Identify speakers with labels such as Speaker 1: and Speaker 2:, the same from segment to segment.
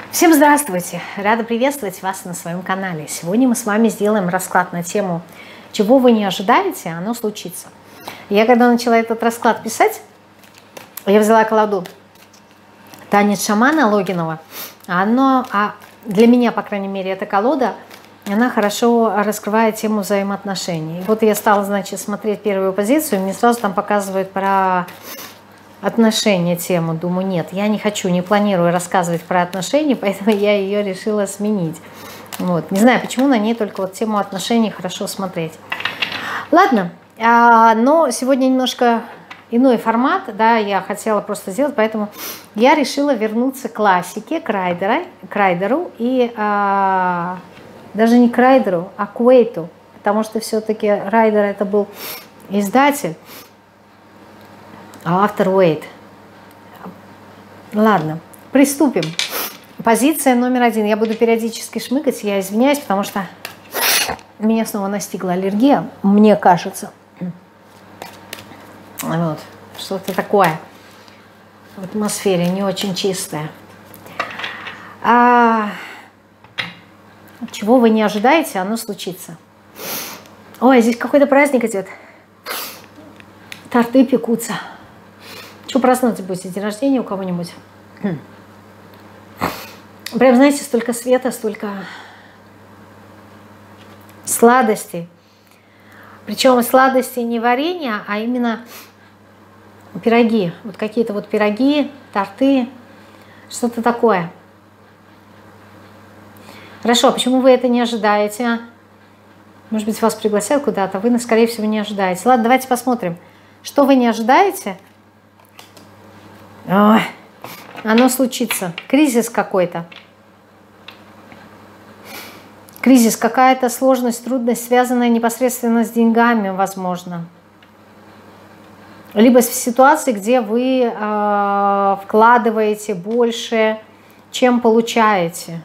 Speaker 1: Всем здравствуйте! Рада приветствовать вас на своем канале. Сегодня мы с вами сделаем расклад на тему «Чего вы не ожидаете, оно случится». Я когда начала этот расклад писать, я взяла колоду «Танец шамана» Логинова. Для меня, по крайней мере, эта колода, она хорошо раскрывает тему взаимоотношений. И вот я стала, значит, смотреть первую позицию, мне сразу там показывают про отношения тему. Думаю, нет, я не хочу, не планирую рассказывать про отношения, поэтому я ее решила сменить. Вот. Не знаю, почему на ней только вот тему отношений хорошо смотреть. Ладно, но сегодня немножко иной формат, да, я хотела просто сделать, поэтому я решила вернуться к классике, к Райдеру и даже не к Райдеру, а к Уэйту, потому что все-таки Райдер это был издатель, а автор Уэйт. Ладно, приступим. Позиция номер 1. Я буду периодически шмыгать, я извиняюсь, потому что меня снова настигла аллергия, мне кажется. Вот, что-то такое в атмосфере не очень чистое. Чего вы не ожидаете, оно случится. Ой, здесь какой-то праздник идет. Торты пекутся. Что праздновать будете? День рождения у кого-нибудь? Прям, знаете, столько света, столько сладостей. Причем сладости не варенье, а именно пироги. Вот какие-то вот пироги, торты, что-то такое. Хорошо, почему вы это не ожидаете? Может быть, вас пригласят куда-то, вы, скорее всего, не ожидаете. Ладно, давайте посмотрим, что вы не ожидаете. Ой, оно случится. Кризис какой-то. Кризис, какая-то сложность, трудность, связанная непосредственно с деньгами, возможно. Либо в ситуации, где вы вкладываете больше, чем получаете.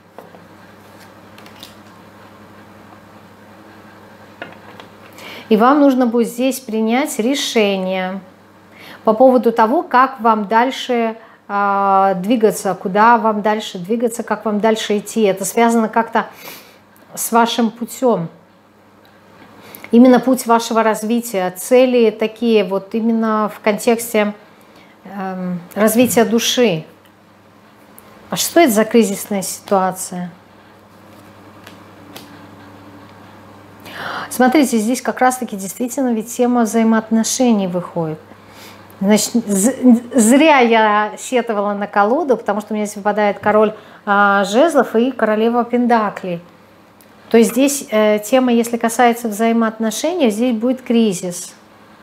Speaker 1: И вам нужно будет здесь принять решение по поводу того, как вам дальше двигаться, куда вам дальше двигаться, как вам дальше идти. Это связано как-то с вашим путем. Именно путь вашего развития. Цели такие вот именно в контексте развития души. А что это за кризисная ситуация? Смотрите, здесь как раз-таки действительно ведь тема взаимоотношений выходит. Значит, зря я сетовала на колоду, потому что у меня здесь выпадает король жезлов и королева пентаклей. То есть здесь тема, если касается взаимоотношений, здесь будет кризис.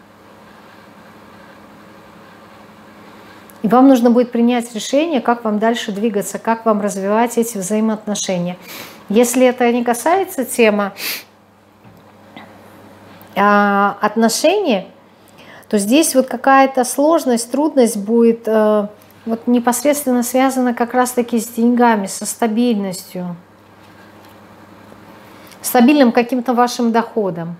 Speaker 1: И вам нужно будет принять решение, как вам дальше двигаться, как вам развивать эти взаимоотношения. Если это не касается темы отношений, то здесь вот какая-то сложность, трудность будет вот непосредственно связана как раз-таки с деньгами, со стабильностью, стабильным каким-то вашим доходом.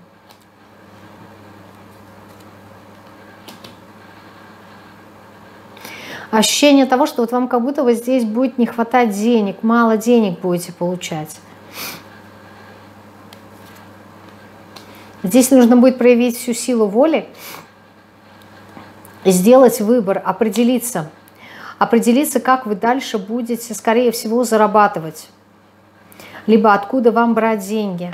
Speaker 1: Ощущение того, что вот вам как будто вот здесь будет не хватать денег, мало денег будете получать. Здесь нужно будет проявить всю силу воли, сделать выбор, определиться, как вы дальше будете, скорее всего, зарабатывать, либо откуда вам брать деньги.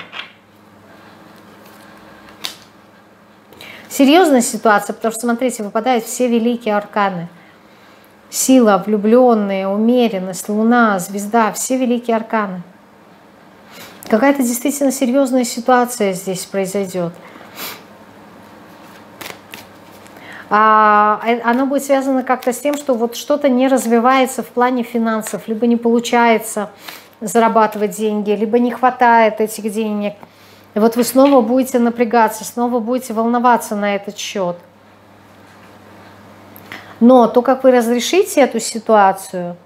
Speaker 1: Серьезная ситуация, потому что, смотрите, выпадают все великие арканы. Сила, влюбленные, умеренность, луна, звезда, все великие арканы. Какая-то действительно серьезная ситуация здесь произойдет. Оно будет связано как-то с тем, что вот что-то не развивается в плане финансов, либо не получается зарабатывать деньги, либо не хватает этих денег. И вот вы снова будете напрягаться, снова будете волноваться на этот счет. Но то, как вы разрешите эту ситуацию,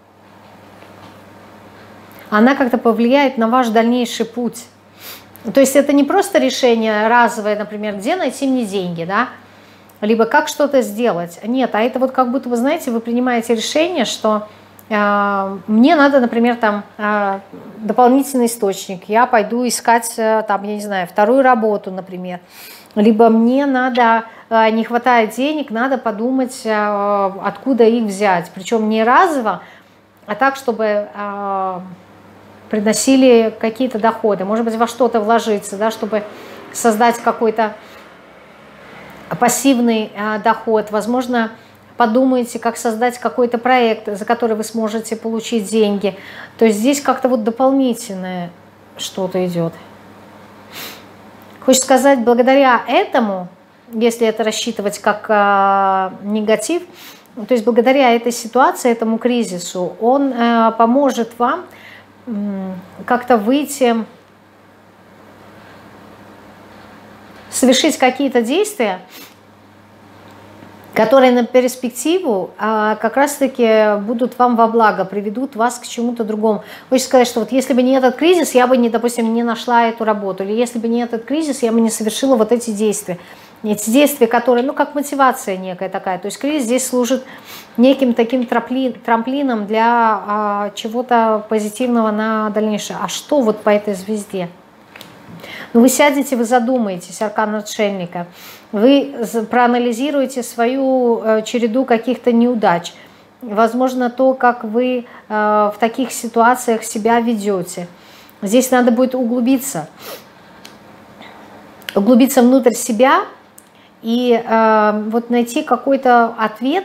Speaker 1: она как-то повлияет на ваш дальнейший путь. То есть это не просто решение разовое, например, где найти мне деньги, да? Либо как что-то сделать. Нет, а это вот как будто, вы знаете, вы принимаете решение, что мне надо, например, там дополнительный источник, я пойду искать, там, я не знаю, вторую работу, например, либо мне надо, не хватает денег, надо подумать, откуда их взять, причем не разово, а так, чтобы приносили какие-то доходы, может быть, во что-то вложиться, да, чтобы создать какой-то пассивный доход, возможно, подумайте, как создать какой-то проект, за который вы сможете получить деньги. То есть здесь как-то вот дополнительное что-то идет. Хочется сказать, благодаря этому, если это рассчитывать как негатив, то есть благодаря этой ситуации, этому кризису, он поможет вам как-то выйти, совершить какие-то действия, которые на перспективу как раз-таки будут вам во благо, приведут вас к чему-то другому. Хочется сказать, что вот если бы не этот кризис, я бы, допустим, не нашла эту работу, или если бы не этот кризис, я бы не совершила вот эти действия. Эти действия, которые, ну, как мотивация некая такая. То есть кризис здесь служит неким таким трамплином для чего-то позитивного на дальнейшее. А что вот по этой звезде? Ну, вы сядете, вы задумаетесь, аркан отшельника. Вы проанализируете свою череду каких-то неудач. Возможно, то, как вы в таких ситуациях себя ведете. Здесь надо будет углубиться внутрь себя и вот найти какой-то ответ.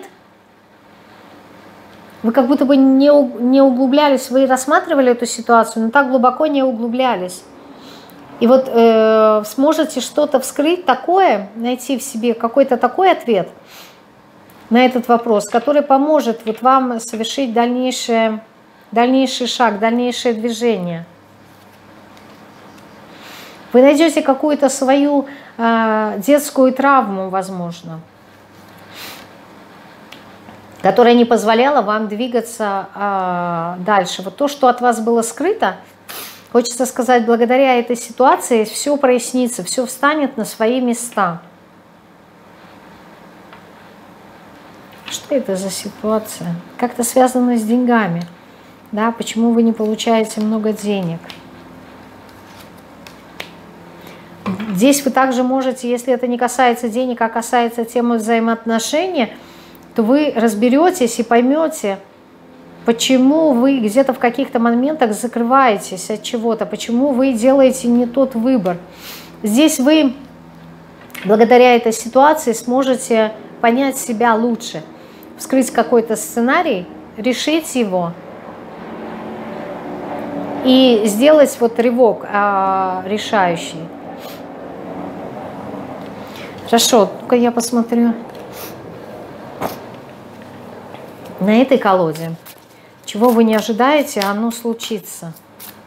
Speaker 1: Вы как будто бы не углублялись, вы рассматривали эту ситуацию, но так глубоко не углублялись. И вот сможете что-то вскрыть такое, найти в себе какой-то такой ответ на этот вопрос, который поможет вот вам совершить дальнейший шаг, дальнейшее движение. Вы найдете какую-то свою детскую травму, возможно, которая не позволяла вам двигаться дальше. Вот то, что от вас было скрыто, хочется сказать, благодаря этой ситуации все прояснится, все встанет на свои места. Что это за ситуация? Как-то связано с деньгами. Да? Почему вы не получаете много денег? Здесь вы также можете, если это не касается денег, а касается темы взаимоотношений, то вы разберетесь и поймете, почему вы где-то в каких-то моментах закрываетесь от чего-то, почему вы делаете не тот выбор. Здесь вы, благодаря этой ситуации, сможете понять себя лучше, вскрыть какой-то сценарий, решить его и сделать вот рывок решающий. Хорошо, только я посмотрю на этой колоде. Чего вы не ожидаете, оно случится.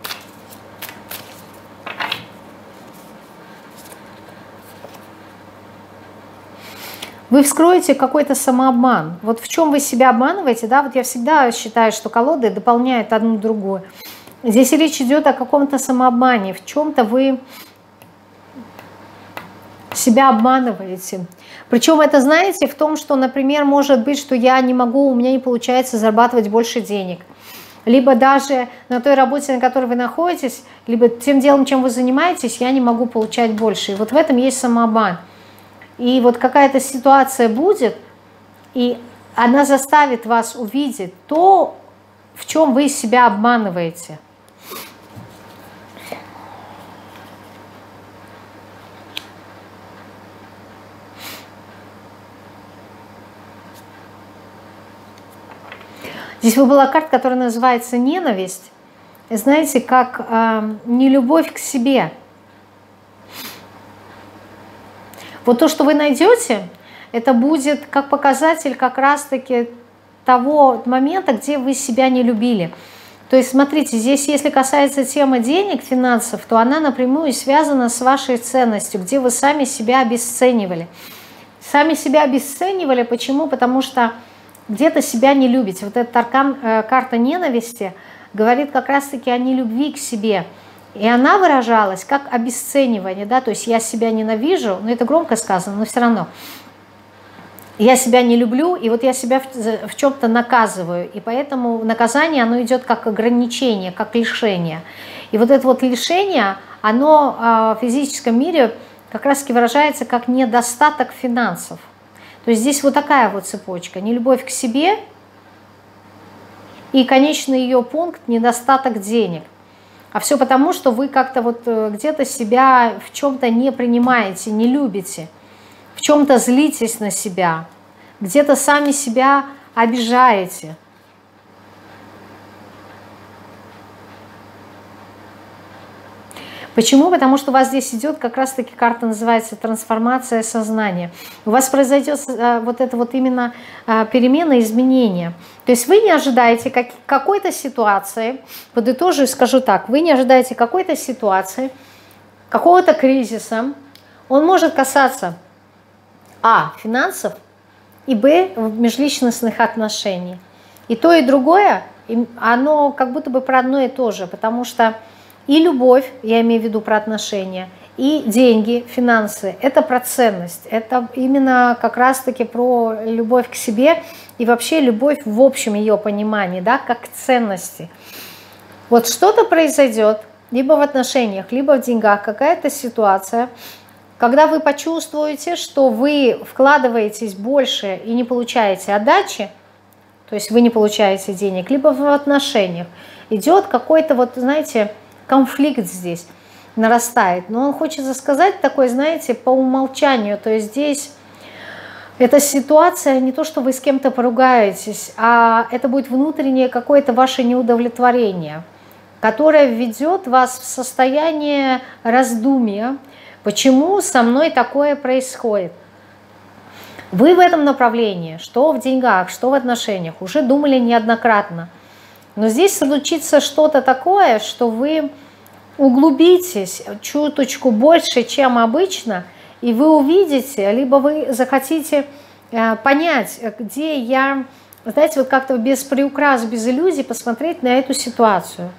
Speaker 1: Вы вскроете какой-то самообман. Вот в чем вы себя обманываете, да, вот я всегда считаю, что колоды дополняют одну другую. Здесь речь идет о каком-то самообмане, в чем-то вы себя обманываете. Причем это, знаете, в том, что, например, может быть, что я не могу, у меня не получается зарабатывать больше денег. Либо даже на той работе, на которой вы находитесь, либо тем делом, чем вы занимаетесь, я не могу получать больше. И вот в этом есть самообман. И вот какая-то ситуация будет, и она заставит вас увидеть то, в чем вы себя обманываете. Здесь была карта, которая называется «Ненависть». Знаете, как нелюбовь к себе. Вот то, что вы найдете, это будет как показатель как раз-таки того момента, где вы себя не любили. То есть, смотрите, здесь, если касается темы денег, финансов, то она напрямую связана с вашей ценностью, где вы сами себя обесценивали. Сами себя обесценивали, почему? Потому что где-то себя не любите. Вот эта карта ненависти говорит как раз-таки о нелюбви к себе. И она выражалась как обесценивание, да, то есть я себя ненавижу, но это громко сказано, но все равно. я себя не люблю, и вот я себя в чем-то наказываю, и поэтому наказание, оно идет как ограничение, как лишение. И вот это вот лишение, оно в физическом мире как раз-таки выражается как недостаток финансов. То есть здесь вот такая вот цепочка: нелюбовь к себе и конечный ее пункт — недостаток денег. А все потому, что вы как-то вот где-то себя в чем-то не принимаете, не любите, в чем-то злитесь на себя, где-то сами себя обижаете. Почему? Потому что у вас здесь идет как раз-таки карта, называется трансформация сознания. У вас произойдет вот это вот именно перемена, изменение. То есть вы не ожидаете какой-то ситуации, подытожу и скажу так, вы не ожидаете какой-то ситуации, какого-то кризиса. Он может касаться финансов, и межличностных отношений. И то, и другое, оно как будто бы про одно и то же, потому что и любовь, я имею в виду про отношения, и деньги, финансы — это про ценность, это именно как раз-таки про любовь к себе и вообще любовь в общем ее понимании, да, как к ценности. Вот что-то произойдет либо в отношениях, либо в деньгах, какая-то ситуация, когда вы почувствуете, что вы вкладываетесь больше и не получаете отдачи, то есть вы не получаете денег, либо в отношениях идет какой-то, вот знаете, конфликт здесь нарастает. Но он хочется сказать такой, знаете, по умолчанию. То есть здесь эта ситуация не то, что вы с кем-то поругаетесь, а это будет внутреннее какое-то ваше неудовлетворение, которое введет вас в состояние раздумья, почему со мной такое происходит. Вы в этом направлении, что в деньгах, что в отношениях, уже думали неоднократно. Но здесь случится что-то такое, что вы углубитесь чуточку больше, чем обычно, и вы увидите, либо вы захотите понять, где я, знаете, вот как-то без приукрас, без иллюзий посмотреть на эту ситуацию.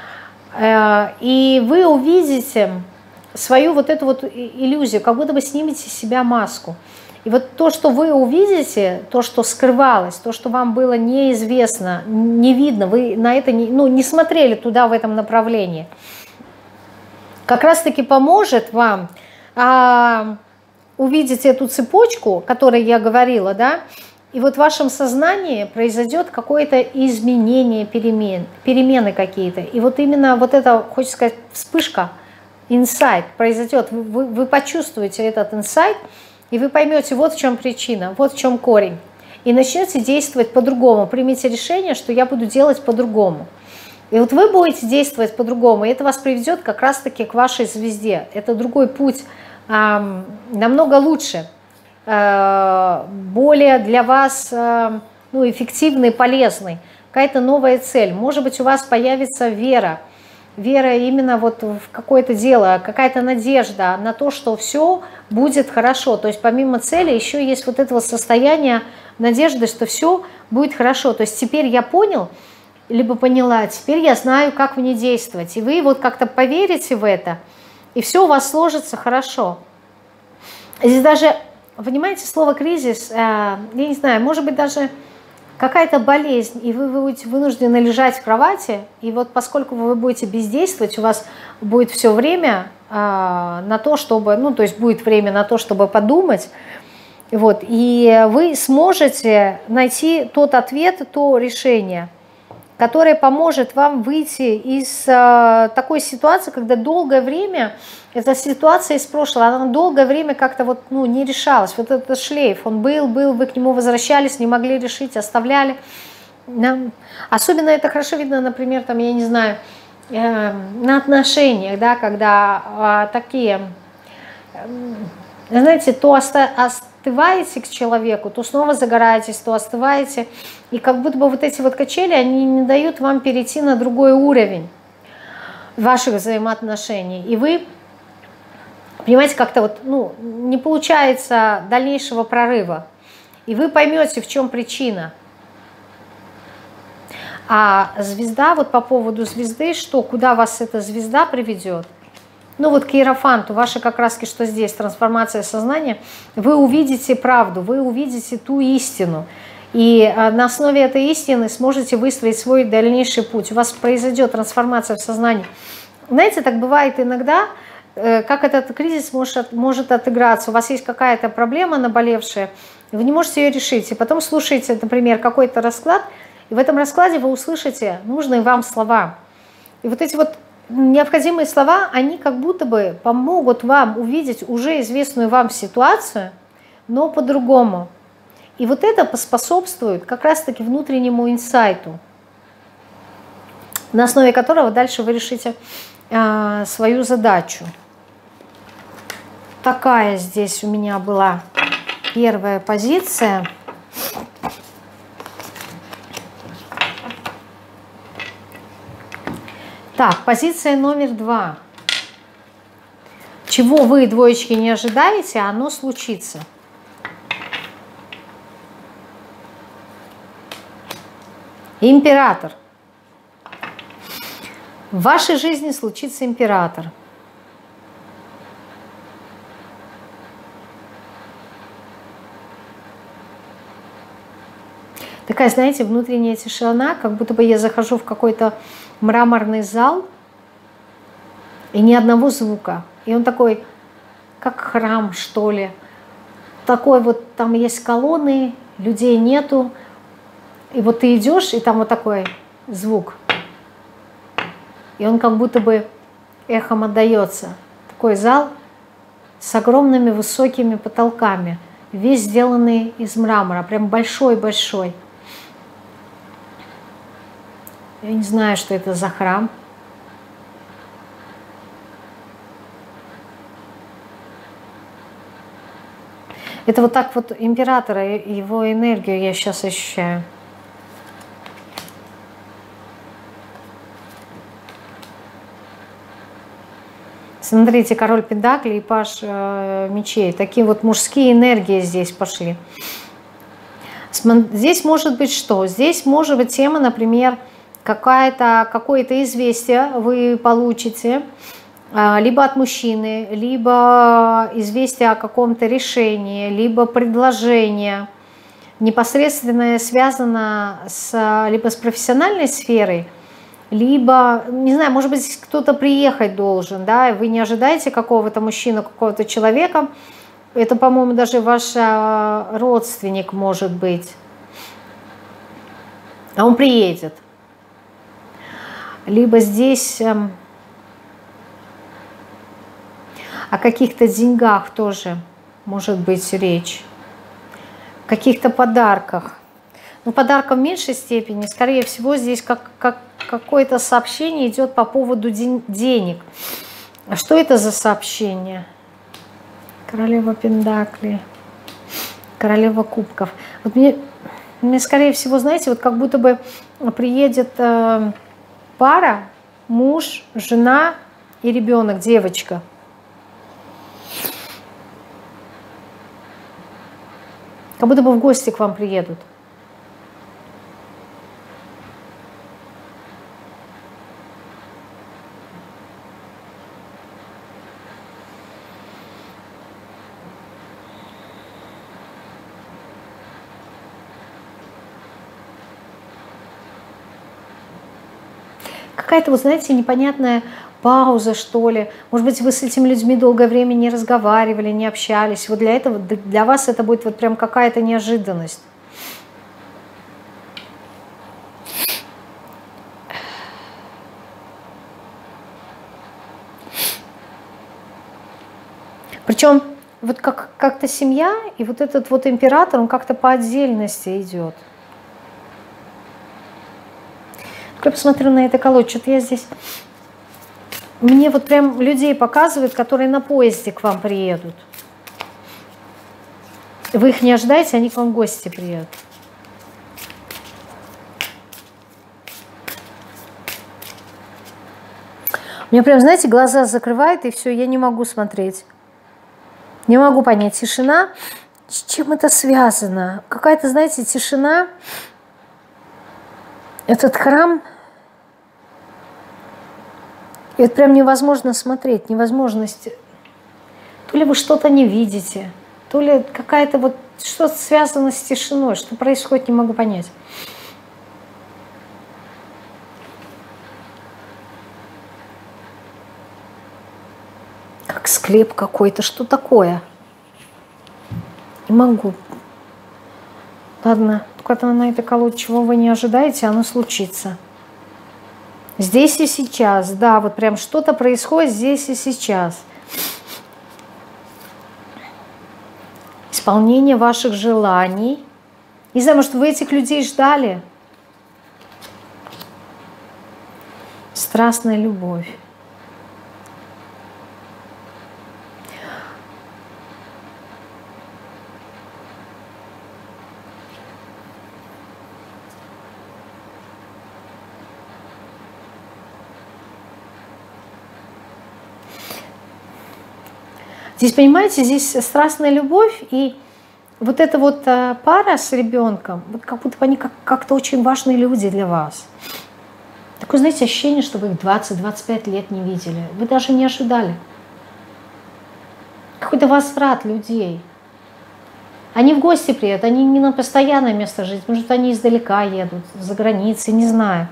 Speaker 1: И вы увидите свою вот эту вот иллюзию, как будто бы снимете с себя маску. И вот то, что вы увидите, то, что скрывалось, то, что вам было неизвестно, не видно, вы на это не смотрели туда, в этом направлении, как раз-таки поможет вам увидеть эту цепочку, о которой я говорила, да, и вот в вашем сознании произойдет какое-то изменение, перемены какие-то. И вот именно вот это, хочется сказать, вспышка, инсайт произойдет, вы почувствуете этот инсайт, и вы поймете, вот в чем причина, вот в чем корень. И начнете действовать по-другому. Примите решение, что я буду делать по-другому. И вот вы будете действовать по-другому, и это вас приведет как раз-таки к вашей звезде. Это другой путь, намного лучше, более для вас эффективный, полезный. Какая-то новая цель. Может быть, у вас появится вера. Вера именно вот в какое-то дело, какая-то надежда на то, что все будет хорошо. То есть помимо цели еще есть вот это вот состояние надежды, что все будет хорошо. То есть теперь я понял, либо поняла, теперь я знаю, как мне действовать. И вы вот как-то поверите в это, и все у вас сложится хорошо. Здесь даже, понимаете, слово «кризис», я не знаю, может быть даже какая-то болезнь, и вы будете вынуждены лежать в кровати, и вот поскольку вы будете бездействовать, у вас будет все время на то, чтобы, то есть будет время на то, чтобы подумать, вот, и вы сможете найти тот ответ, то решение, которое поможет вам выйти из такой ситуации, когда долгое время, эта ситуация из прошлого, она долгое время как-то вот, не решалась. Вот этот шлейф, он был, вы к нему возвращались, не могли решить, оставляли. Особенно это хорошо видно, например, там, я не знаю, на отношениях, да, когда такие, знаете, то остываете к человеку, то снова загораетесь, то остываете. И как будто бы вот эти вот качели, они не дают вам перейти на другой уровень ваших взаимоотношений. И вы, понимаете, как-то вот, не получается дальнейшего прорыва. И вы поймете, в чем причина. А звезда, вот по поводу звезды, что куда вас эта звезда приведет, Ну вот к иерофанту, ваши как раз что здесь, трансформация сознания, вы увидите правду, вы увидите ту истину. И на основе этой истины сможете выстроить свой дальнейший путь. У вас произойдет трансформация в сознании. Знаете, так бывает иногда, как этот кризис может отыграться. У вас есть какая-то проблема наболевшая, вы не можете ее решить. И потом слушаете, например, какой-то расклад, и в этом раскладе вы услышите нужные вам слова. И вот эти вот необходимые слова, они как будто бы помогут вам увидеть уже известную вам ситуацию, но по-другому. И вот это поспособствует как раз-таки внутреннему инсайту, на основе которого дальше вы решите свою задачу. Такая здесь у меня была первая позиция. Так, позиция номер 2. Чего вы, двоечки, не ожидаете, оно случится. Император. В вашей жизни случится император. Такая, знаете, внутренняя тишина, как будто бы я захожу в какой-то мраморный зал, и ни одного звука. И он такой, как храм, что ли. Такой вот, там есть колонны, людей нету. И вот ты идешь, и там вот такой звук. И он как будто бы эхом отдается. Такой зал с огромными высокими потолками, весь сделанный из мрамора, прям большой-большой. Я не знаю, что это за храм. Это вот так вот императора, его энергию я сейчас ощущаю. Смотрите, король пентаклей и паж мечей. Такие вот мужские энергии здесь пошли. Здесь может быть что? Здесь может быть тема, например, какое-то известие вы получите, либо от мужчины, либо известие о каком-то решении, либо предложение, непосредственно связано либо с профессиональной сферой, либо, не знаю, может быть, здесь кто-то приехать должен, да, вы не ожидаете какого-то мужчину, какого-то человека, это, по-моему, даже ваш родственник может быть, а он приедет. Либо здесь о каких-то деньгах тоже может быть речь, о каких-то подарках. Но подарков в меньшей степени, скорее всего, здесь какое-то сообщение идет по поводу денег. А что это за сообщение? Королева пентаклей, королева кубков. Вот мне, скорее всего, знаете, вот как будто бы приедет пара, муж, жена и ребенок, девочка. Как будто бы в гости к вам приедут. Какая-то, вы знаете, непонятная пауза, что ли. Может быть, вы с этими людьми долгое время не разговаривали, не общались. Вот для вас это будет вот прям какая-то неожиданность. Причем вот как-то семья и вот этот вот император, он как-то по отдельности идет. Я посмотрю на это колоду, что-то я здесь... Мне вот прям людей показывают, которые на поезде к вам приедут. Вы их не ожидаете, они к вам в гости приедут. Мне прям, знаете, глаза закрывает, и все, я не могу смотреть. Не могу понять, тишина, с чем это связано? Какая-то, знаете, тишина. Этот храм... И вот прям невозможно смотреть, невозможность. То ли вы что-то не видите, то ли какая-то вот что-то связано с тишиной, что происходит, не могу понять. Как склеп какой-то, что такое? Не могу. Ладно, когда на этой колоде, чего вы не ожидаете, оно случится. Здесь и сейчас, да, вот прям что-то происходит здесь и сейчас. Исполнение ваших желаний. Не знаю, может, вы этих людей ждали? Страстная любовь. Здесь, понимаете, здесь страстная любовь, и вот эта вот пара с ребенком, вот как будто бы они как-то очень важные люди для вас. Такое, знаете, ощущение, что вы их 20-25 лет не видели. Вы даже не ожидали. Какой-то возврат людей. Они в гости приедут, они не на постоянное место жить, может, они издалека едут, за границей, не знаю.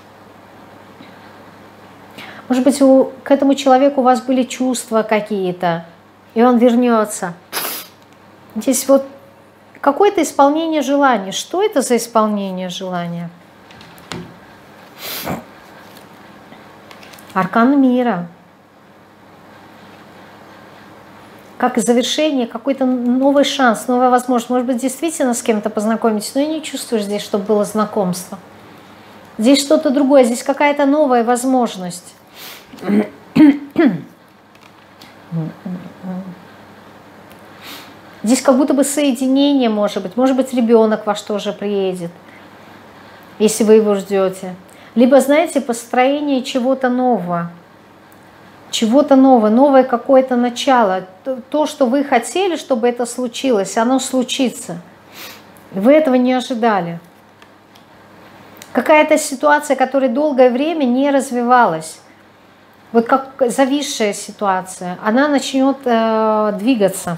Speaker 1: Может быть, к этому человеку у вас были чувства какие-то, и он вернется. Здесь вот какое-то исполнение желания. Что это за исполнение желания? Аркан мира. Как завершение, какой-то новый шанс, новая возможность. Может быть, действительно с кем-то познакомитесь, но я не чувствую здесь, чтобы было знакомство. Здесь что-то другое, здесь какая-то новая возможность. Здесь как будто бы соединение, может быть, ребенок ваш тоже приедет, если вы его ждете. Либо, знаете, построение чего-то нового. Чего-то нового, новое какое-то начало. То, что вы хотели, чтобы это случилось, оно случится. Вы этого не ожидали. Какая-то ситуация, которая долгое время не развивалась. Вот как зависшая ситуация, она начнет двигаться.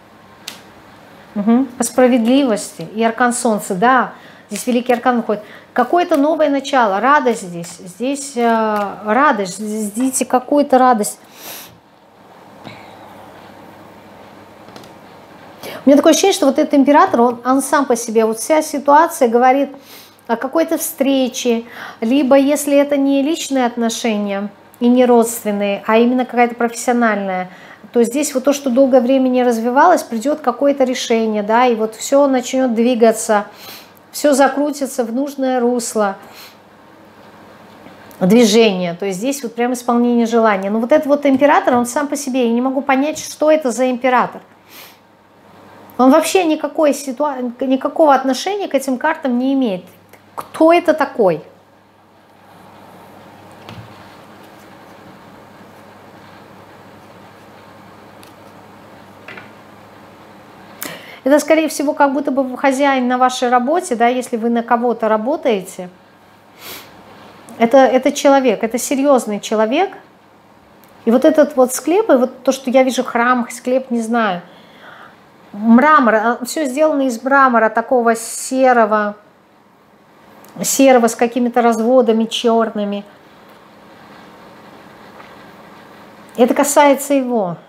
Speaker 1: По справедливости. И аркан Солнца, да, здесь великий аркан выходит. Какое-то новое начало, радость здесь. Здесь радость, здесь какую-то радость. У меня такое ощущение, что вот этот император, он сам по себе, вот вся ситуация говорит о какой-то встрече, либо если это не личные отношения и не родственные, а именно какая-то профессиональная, то здесь вот то, что долгое время не развивалось, придет какое-то решение, да, и вот все начнет двигаться, все закрутится в нужное русло движения. То есть здесь вот прям исполнение желания. Но вот этот вот император, он сам по себе, я не могу понять, что это за император. Он вообще никакого отношения к этим картам не имеет. Кто это такой? Это, скорее всего, как будто бы хозяин на вашей работе, да, если вы на кого-то работаете. Это человек, это серьезный человек. И вот этот вот склеп, и вот то, что я вижу, храм, склеп, не знаю, мрамор, все сделано из мрамора такого серого с какими-то разводами черными. Это касается его.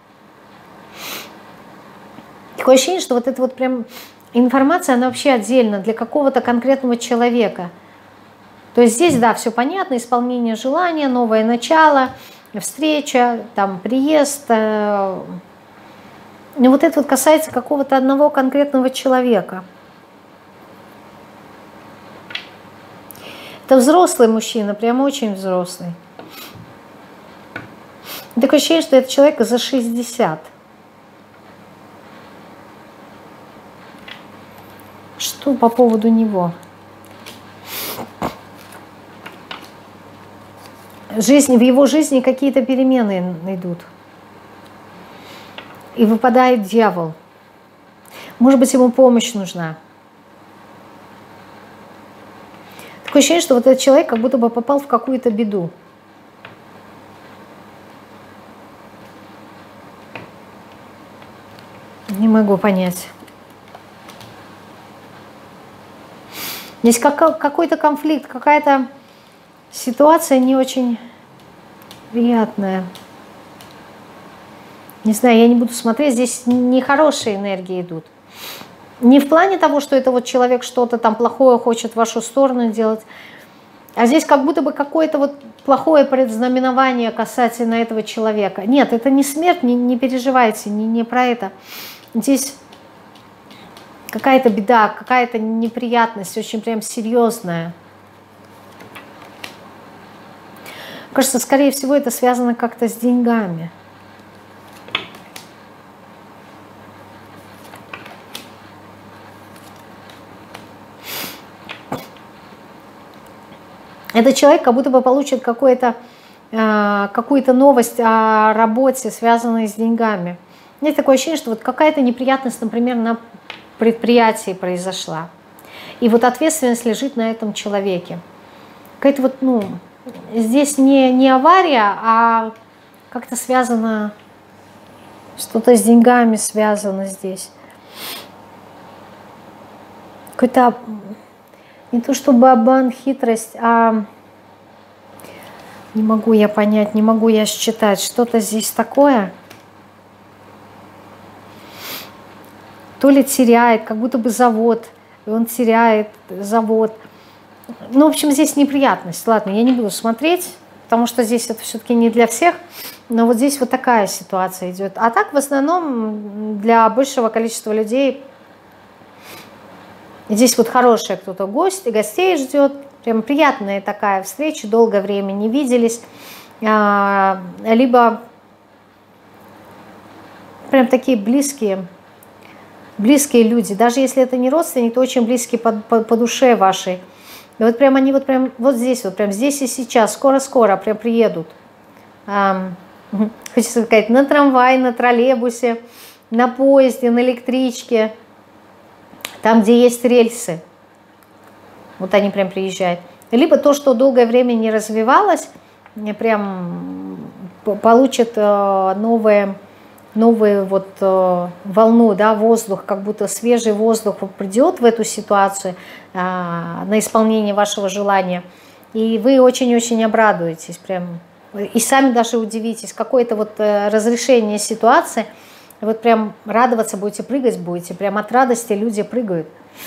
Speaker 1: Такое ощущение, что вот эта вот прям информация, она вообще отдельно для какого-то конкретного человека. То есть здесь, да, все понятно, исполнение желания, новое начало, встреча, там, приезд. Но вот это вот касается какого-то одного конкретного человека. Это взрослый мужчина, прям очень взрослый. Такое ощущение, что это человек за 60. Что по поводу него? В его жизни какие-то перемены идут. И выпадает дьявол. Может быть, ему помощь нужна. Такое ощущение, что вот этот человек как будто бы попал в какую-то беду. могу понять. Здесь какой-то конфликт, какая-то ситуация не очень приятная. Не знаю, я не буду смотреть, здесь нехорошие энергии идут. Не в плане того, что это вот человек что-то там плохое хочет в вашу сторону делать, а здесь как будто бы какое-то вот плохое предзнаменование касательно этого человека. Нет, это не смерть, не переживайте, не про это. Здесь какая-то беда, какая-то неприятность, очень прям серьезная. Кажется, скорее всего, это связано как-то с деньгами. Этот человек как будто бы получит какую-то новость о работе, связанной с деньгами. Есть такое ощущение, что вот какая-то неприятность, например, на предприятии произошла. И вот ответственность лежит на этом человеке. Какая-то вот, ну, здесь не авария, а как-то связано, что-то с деньгами связано здесь. Какой-то... Не то чтобы обман, хитрость, а не могу я понять, не могу я считать. Что-то здесь такое. То ли теряет, как будто бы завод, и он теряет завод. Ну, в общем, здесь неприятность. Ладно, я не буду смотреть, потому что здесь это все-таки не для всех. Но вот здесь вот такая ситуация идет. А так, в основном, для большего количества людей... Здесь вот хорошая кто-то гостей ждет, прям приятная такая встреча, долгое время не виделись, либо прям такие близкие люди, даже если это не родственники, то очень близкие по душе вашей. И вот прям они вот прям вот здесь и сейчас, скоро-скоро прям приедут. Хочется сказать, на трамвае, на троллейбусе, на поезде, на электричке. Там, где есть рельсы, вот они прям приезжают. Либо то, что долгое время не развивалось, прям получит новую вот волну, да, воздух, как будто свежий воздух придет в эту ситуацию на исполнение вашего желания. И вы очень-очень обрадуетесь, прям, и сами даже удивитесь, какое-то вот разрешение ситуации. Вот прям радоваться будете, прыгать будете. Прям от радости люди прыгают.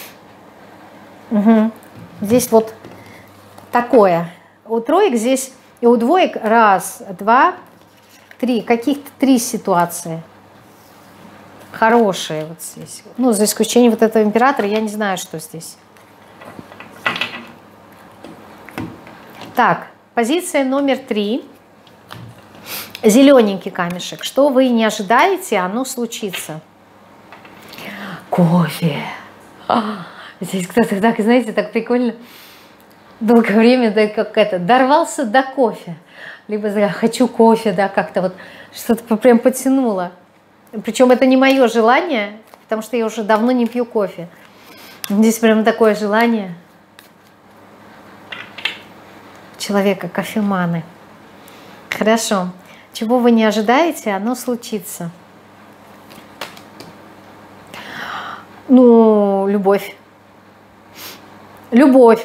Speaker 1: Угу. Здесь вот такое. У троек здесь и у двоек раз, два, три. Каких-то три ситуации. Хорошие вот здесь. Ну, за исключением вот этого императора, я не знаю, что здесь. Так, позиция номер 3. Зелененький камешек. Что вы не ожидаете, оно случится. Кофе. Здесь кто-то так, знаете, так прикольно. Долгое время, да, как это, дорвался до кофе. Либо хочу кофе, да, как-то вот что-то прям потянуло. Причем это не мое желание, потому что я уже давно не пью кофе. Здесь прям такое желание человека, кофеманы. Хорошо. Чего вы не ожидаете, оно случится. Ну, любовь. Любовь.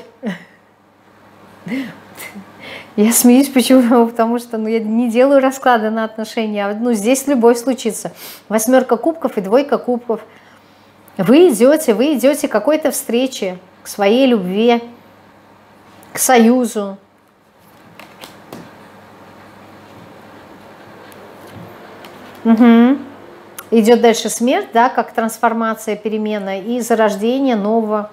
Speaker 1: Я смеюсь, почему? Потому что я не делаю расклады на отношения. Ну, здесь любовь случится. 8 кубков и 2 кубков. Вы идете к какой-то встрече, к своей любви, к союзу. Угу. Идет дальше смерть, да, как трансформация, перемена и зарождение нового.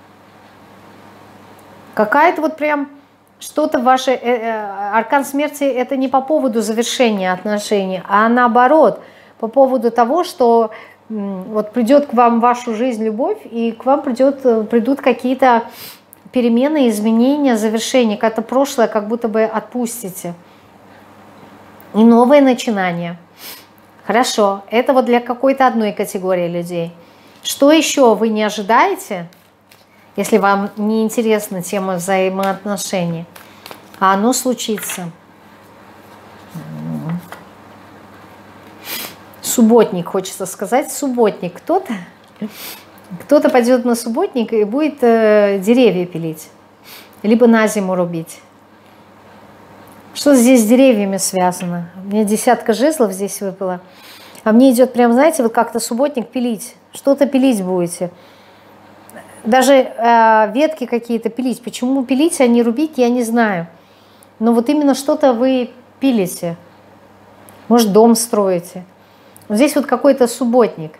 Speaker 1: Какая-то вот прям что-то ваше... аркан смерти — это не по поводу завершения отношений, а наоборот, по поводу того, что вот придет к вам в вашу жизнь любовь, и к вам придут какие-то перемены, изменения, завершения, какое-то прошлое как будто бы отпустите. И новое начинание. Хорошо, это вот для какой-то одной категории людей. Что еще вы не ожидаете, если вам не интересна тема взаимоотношений, а оно случится? субботник, хочется сказать, субботник. Кто-то пойдет на субботник и будет деревья пилить, либо на зиму рубить. Что здесь с деревьями связано? У меня 10 жезлов здесь выпало. А мне идет прям, знаете, вот как-то субботник пилить. Что-то пилить будете. Даже ветки какие-то пилить. Почему пилить, а не рубить, я не знаю. Но вот именно что-то вы пилите. Может, дом строите. Вот здесь вот какой-то субботник.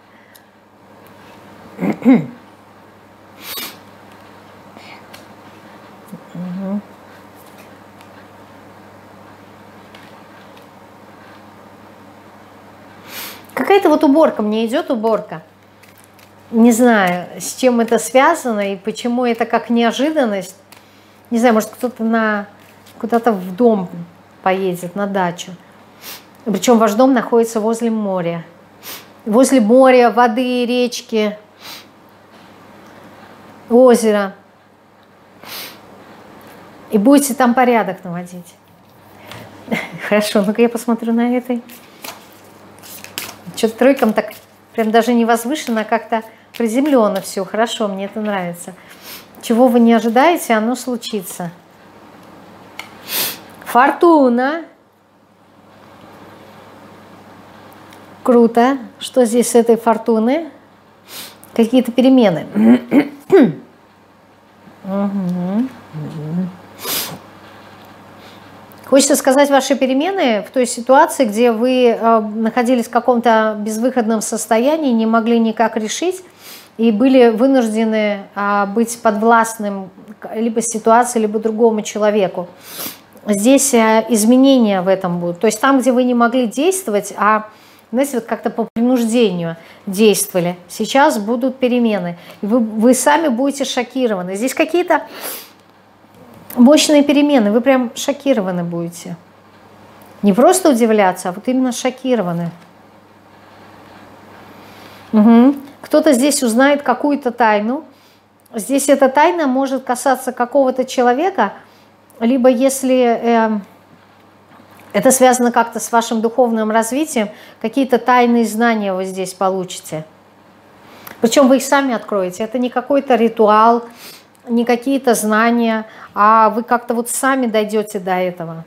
Speaker 1: Какая-то вот уборка, мне идет уборка. Не знаю, с чем это связано и почему это как неожиданность. Не знаю, может, кто-то куда-то в дом поедет, на дачу. Причем ваш дом находится возле моря. Возле моря, воды, речки, озера. И будете там порядок наводить. Хорошо, ну-ка я посмотрю на этой. Что-то тройкам так прям даже не возвышенно, а как-то приземленно все. Хорошо, мне это нравится. Чего вы не ожидаете, оно случится. Фортуна. Круто. Что здесь с этой фортуны? Какие-то перемены. Хочется сказать, ваши перемены в той ситуации, где вы находились в каком-то безвыходном состоянии, не могли никак решить и были вынуждены быть подвластным либо ситуации, либо другому человеку. Здесь изменения в этом будут. То есть там, где вы не могли действовать, а, знаете, вот как-то по принуждению действовали, сейчас будут перемены. И вы сами будете шокированы. Здесь какие-то мощные перемены, вы прям шокированы будете. Не просто удивляться, а вот именно шокированы. Угу. Кто-то здесь узнает какую-то тайну. Здесь эта тайна может касаться какого-то человека, либо если это связано как-то с вашим духовным развитием, какие-то тайные знания вы здесь получите. Причем вы их сами откроете. Это не какой-то ритуал, не какие-то знания, а вы как-то вот сами дойдете до этого.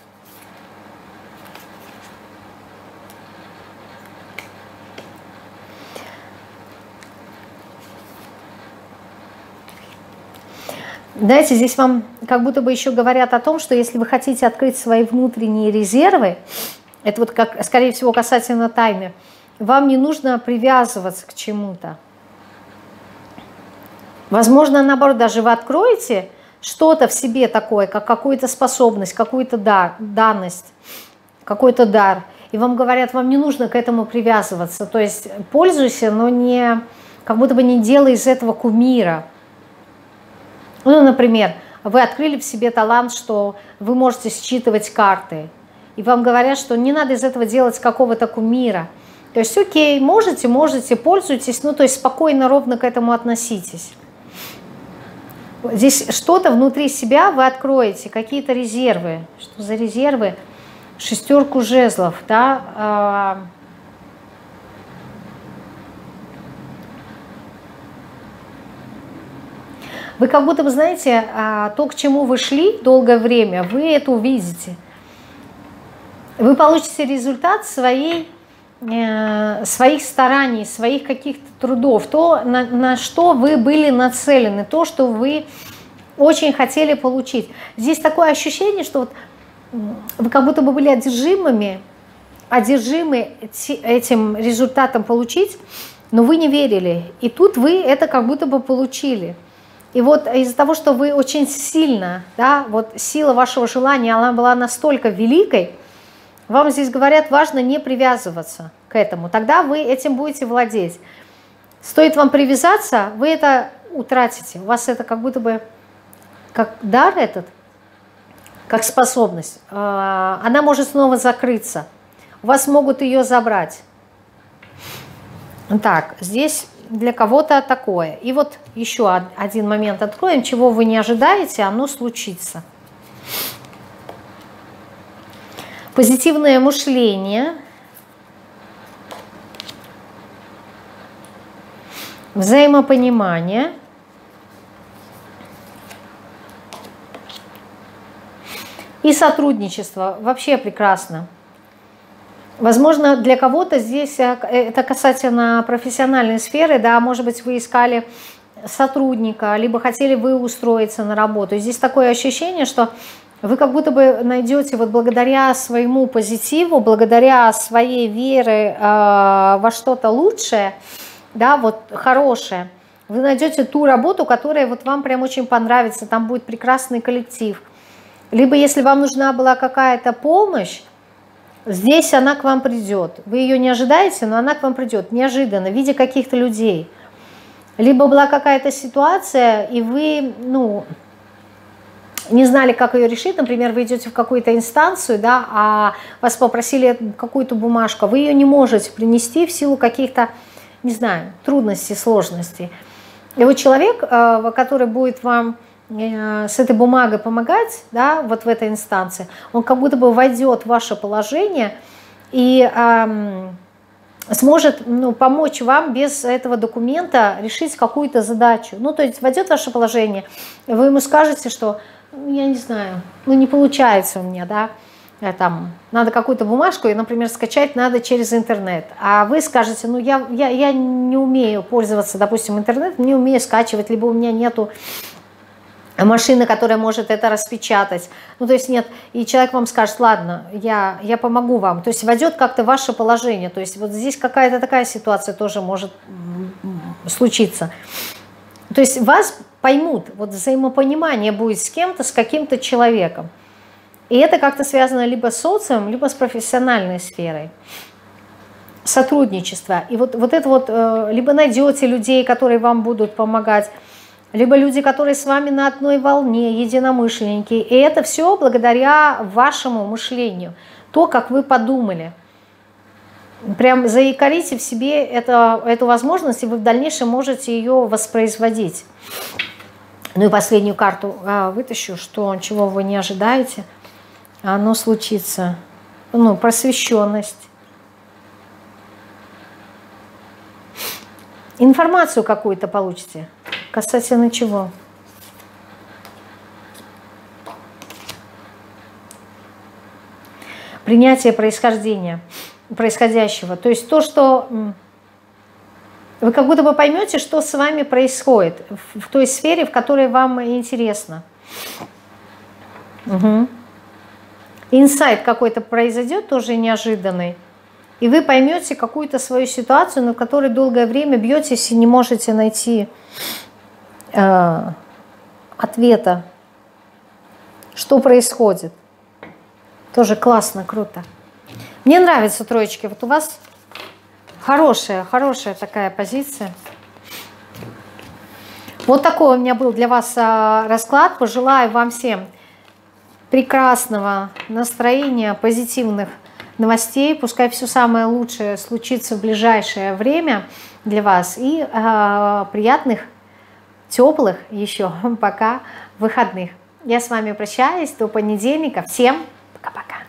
Speaker 1: Знаете, здесь вам как будто бы еще говорят о том, что если вы хотите открыть свои внутренние резервы, это вот как, скорее всего, касательно тайны, вам не нужно привязываться к чему-то. Возможно, наоборот, даже вы откроете что-то в себе такое, как какую-то способность, какую-то данность, какой-то дар. И вам говорят, вам не нужно к этому привязываться. То есть пользуйся, но не, как будто бы не делай из этого кумира. Ну, например, вы открыли в себе талант, что вы можете считывать карты. И вам говорят, что не надо из этого делать какого-то кумира. То есть окей, можете, пользуйтесь, ну то есть спокойно, ровно к этому относитесь. Здесь что-то внутри себя вы откроете, какие-то резервы. Что за резервы? 6 жезлов, да? Вы как будто бы знаете, то, к чему вы шли долгое время, вы это увидите. Вы получите результат своих стараний, своих каких-то трудов, то, на что вы были нацелены, то, что вы очень хотели получить. Здесь такое ощущение, что вот вы как будто бы были одержимы этим результатом получить, но вы не верили. И тут вы это как будто бы получили. И вот из-за того, что вы очень сильно, да, вот сила вашего желания, она была настолько великой, вам здесь говорят, важно не привязываться к этому. Тогда вы этим будете владеть. Стоит вам привязаться, вы это утратите. У вас это как будто бы, как дар этот, как способность. Она может снова закрыться. У вас могут ее забрать. Так, здесь для кого-то такое. И вот еще один момент откроем. Чего вы не ожидаете, оно случится. Позитивное мышление. взаимопонимание и сотрудничество. Вообще прекрасно. Возможно, для кого-то здесь это касательно профессиональной сферы, да, может быть, вы искали сотрудника, либо хотели вы устроиться на работу. Здесь такое ощущение, что вы как будто бы найдете вот благодаря своему позитиву, благодаря своей вере во что-то лучшее, да, вот хорошее, вы найдете ту работу, которая вот вам прям очень понравится, там будет прекрасный коллектив. Либо если вам нужна была какая-то помощь, здесь она к вам придет. Вы ее не ожидаете, но она к вам придет неожиданно, в виде каких-то людей. Либо была какая-то ситуация, и вы, ну, не знали, как ее решить. Например, вы идете в какую-то инстанцию, да, а вас попросили какую-то бумажку, вы ее не можете принести в силу каких-то, не знаю, трудностей, сложностей. И вот человек, который будет вам с этой бумагой помогать, да, вот в этой инстанции, он как будто бы войдет в ваше положение и сможет, ну, помочь вам без этого документа решить какую-то задачу. Ну, то есть войдет в ваше положение, вы ему скажете, что, я не знаю, ну, не получается у меня, да, там, надо какую-то бумажку, и, например, скачать надо через интернет. А вы скажете, ну, я не умею пользоваться, допустим, интернетом, не умею скачивать, либо у меня нету машина, которая может это распечатать. Ну, то есть нет. И человек вам скажет, ладно, я помогу вам. То есть войдет как-то в ваше положение. То есть вот здесь какая-то такая ситуация тоже может случиться. То есть вас поймут. Вот взаимопонимание будет с кем-то, с каким-то человеком. И это как-то связано либо с социумом, либо с профессиональной сферой. Сотрудничество. И вот это вот, либо найдете людей, которые вам будут помогать, либо люди, которые с вами на одной волне, единомышленники. И это все благодаря вашему мышлению, то, как вы подумали. Прям заикарите в себе эту возможность, и вы в дальнейшем можете ее воспроизводить. Ну и последнюю карту вытащу, чего вы не ожидаете. Оно случится. Ну, просвещенность. Информацию какую-то получите. Касательно чего? Принятие происходящего. То есть то, что вы как будто бы поймете, что с вами происходит в той сфере, в которой вам интересно. Угу. Инсайт какой-то произойдет, тоже неожиданный. И вы поймете какую-то свою ситуацию, на которой долгое время бьетесь и не можете найти ответа, что происходит. Тоже классно, круто. Мне нравятся троечки. Вот у вас хорошая такая позиция. Вот такой у меня был для вас расклад. Пожелаю вам всем прекрасного настроения, позитивных новостей. Пускай все самое лучшее случится в ближайшее время для вас. И приятных, теплых еще пока выходных. Я с вами прощаюсь. До понедельника. Всем пока-пока.